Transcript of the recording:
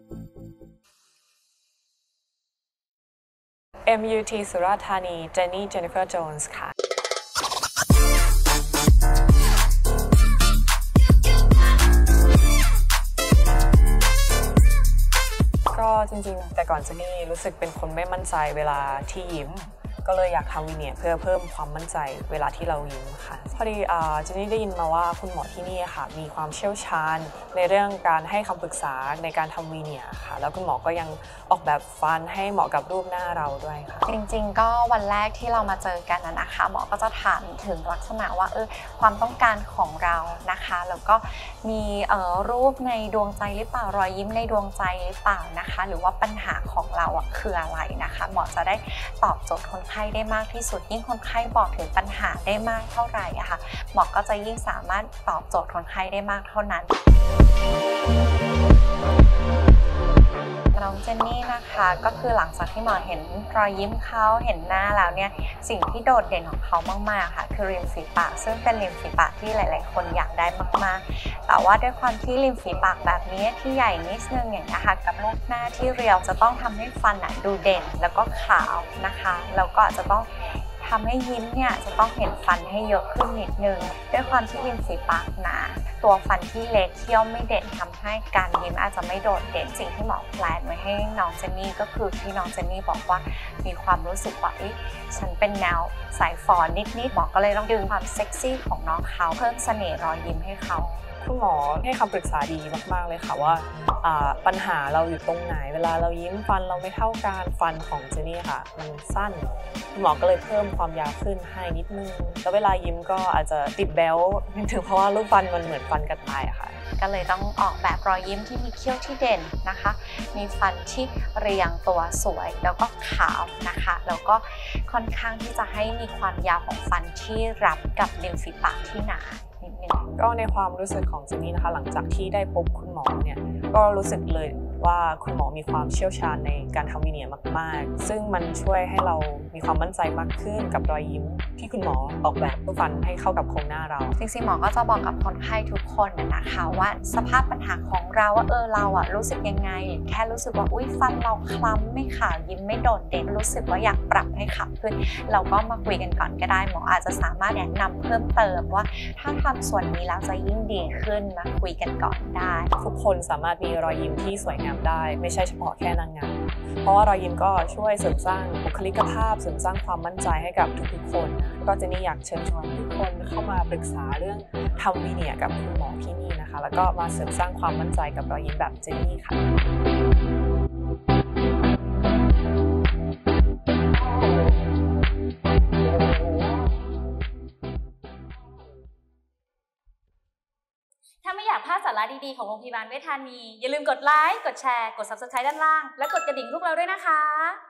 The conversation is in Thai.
MUT สุราษฎร์ธานีเจนนี่เจนนิเฟอร์โจนส์ค่ะก็จริงๆแต่ก่อนเจนนี่รู้สึกเป็นคนไม่มั่นใจเวลาที่ยิ้มก็เลยอยากทำวีเนียร์เพื่อเพิ่มความมั่นใจเวลาที่เรายิ้มค่ะพอดีเจนนี่ได้ยินมาว่าคุณหมอที่นี่ค่ะมีความเชี่ยวชาญในเรื่องการให้คำปรึกษาในการทำวีเนียร์ค่ะแล้วคุณหมอก็ยังออกแบบฟันให้เหมาะกับรูปหน้าเราด้วยค่ะจริงๆก็วันแรกที่เรามาเจอกันนะคะหมอก็จะถามถึงลักษณะว่าความต้องการของเรานะคะแล้วก็มีรูปในดวงใจหรือเปล่ารอยยิ้มในดวงใจหรือเปล่านะคะหรือว่าปัญหาของเราคืออะไรนะคะหมอจะได้ตอบโจทย์คนไข้ได้มากที่สุดยิ่งคนไข้บอกถึงปัญหาได้มากเท่าไหร่ค่ะหมอก็จะยิ่งสามารถตอบโจทย์คนไข้ได้มากเท่านั้นน้องเจนนี่นะคะก็คือหลังจากที่หมอเห็นรอยยิ้มเขาเห็นหน้าแล้วเนี่ยสิ่งที่โดดเด่นของเขามากๆค่ะคือริมฝีปากซึ่งเป็นริมฝีปากที่หลายๆคนอยากได้มากๆแต่ว่าด้วยความที่ริมฝีปากแบบนี้ที่ใหญ่นิดนึงอย่างนี้ค่ะกับรูปหน้าที่เรียวจะต้องทำให้ฟันดูเด่นแล้วก็ขาวนะคะแล้วก็จะต้องทำให้ยิ้มเนี่ยจะต้องเห็นฟันให้เยอะขึ้นนิดนึงด้วยความที่ริมฝีปากหนาตัวฟันที่เล็กเขี้ยวไม่เด่นทำให้การยิ้มอาจจะไม่โดดเด่นสิ่งที่หมอแพลนไว้ให้น้องเจนนี่ก็คือที่น้องเจนนี่บอกว่ามีความรู้สึกว่าฉันเป็นแนวสายฝอนิดๆหมอก็เลยต้องดึงความเซ็กซี่ของน้องเขาเพิ่มเสน่ห์รอยยิ้มให้เขาคุณหมอให้คำปรึกษาดีมากๆเลยค่ะว่าปัญหาเราอยู่ตรงไหนเวลาเรายิ้มฟันเราไม่เท่ากันฟันของเจนนี่ค่ะมันสั้นคุณหมอก็เลยเพิ่มความยาวขึ้นให้นิดนึงแล้วเวลายิ้มก็อาจจะติดแบ๊วนิดนึงเพราะว่ารูปฟันมันเหมือนฟันกระต่ายอะค่ะก็เลยต้องออกแบบรอยยิ้มที่มีเขี้ยวที่เด่นนะคะมีฟันที่เรียงตัวสวยแล้วก็ขาวนะคะแล้วก็ค่อนข้างที่จะให้มีความยาวของฟันที่รับกับริมฝีปากที่หนานิดนึงก็ในความรู้สึกของเจนนี่นะคะหลังจากที่ได้พบคุณหมอเนี่ยก็รู้สึกเลยว่าคุณหมอมีความเชี่ยวชาญในการทำวีเนียร์มากๆซึ่งมันช่วยให้เรามีความมั่นใจมากขึ้นกับรอยยิ้มที่คุณหมอออกแบบฟันให้เข้ากับโครงหน้าเราจริงๆหมอก็จะบอกกับคนไข้ทุกคนนะคะว่าสภาพปัญหาของเราว่าเรารู้สึกยังไงแค่รู้สึกว่าฟันเราคล้ำไม่ขาวยิ้มไม่โดดเด่นรู้สึกว่าอยากปรับให้ขาวขึ้นเราก็มาคุยกันก่อนก็ได้หมออาจจะสามารถแนะนำเพิ่มเติมว่าถ้าทำส่วนนี้แล้วจะยิ่งดีขึ้นมาคุยกันก่อนได้ทุกคนสามารถมีรอยยิ้มที่สวยงามได้ไม่ใช่เฉพาะแค่นางงามเพราะว่ารอยยิ้มก็ช่วยเสริมสร้างบุคลิกภาพเสริมสร้างความมั่นใจให้กับทุกๆคนก็เจนนี่อยากเชิญชวนทุกคนเข้ามาปรึกษาเรื่องทำวีเนียร์กับคุณหมอที่นี่นะคะแล้วก็มาเสริมสร้างความมั่นใจกับรอยยิ้มแบบเจนนี่ค่ะถ้าไม่อยากพลาดสาระดีๆของโรงพยาบาลเวชธานีอย่าลืมกดไลค์ กดแชร์ กด Subscribe ด้านล่าง และกดกระดิ่งพวกเราด้วยนะคะ